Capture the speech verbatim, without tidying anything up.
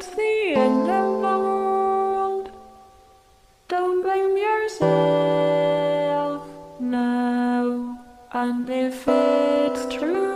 it's the end of the world, don't blame yourself now. And if it's true,